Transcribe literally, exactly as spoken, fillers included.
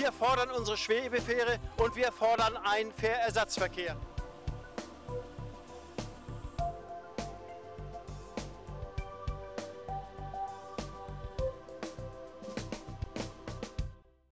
Wir fordern unsere Schwebefähre und wir fordern einen Fährersatzverkehr.